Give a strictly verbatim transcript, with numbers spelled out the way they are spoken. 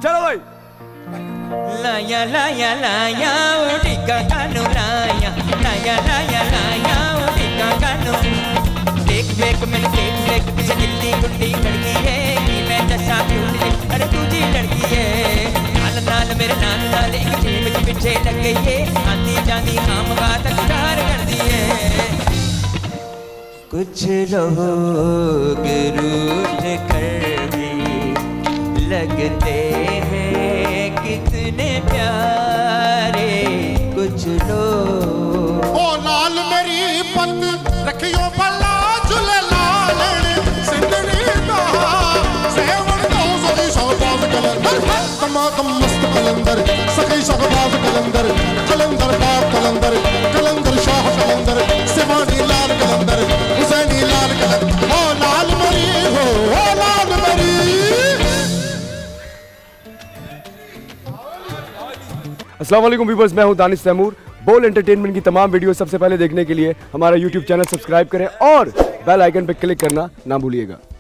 चलो भाई। लाया लाया लाया उड़िका कानू लाया लाया लाया लाया उड़िका कानू देख देख मैंने देख देख पीछे गिल्ली गुंडी लड़की है कि मैं जैसा क्यूट अरे तुझी लड़की है नाल नाल मेरे नाल नाल एक टीम के पीछे लग गई है आंधी जानी आम बात गुजार कर दी है कुछ लोग रूठ कर भी लगते हैं कितने प्यारे कुछ लोग ओ लाल मेरी पत रखियो भला झूले लाल सिंधड़ी दा सेवन दो सदी शहबाज कलंदर कमा कम मस्त कलंदर सखी शहबाज कलंदर कलंदर बाप कलंदर कलंदर शाह कलंदर सिवानी लाल कलंदर हुसैनी लाल कलंदर ओ लाल मरी हो ओ लाल मरी। अस्सलाम वालेकुम व्यूअर्स, मैं हूं दानिश तैमूर। बोल एंटरटेनमेंट की तमाम वीडियो सबसे पहले देखने के लिए हमारा यूट्यूब चैनल सब्सक्राइब करें और बेल आइकन पर क्लिक करना ना भूलिएगा।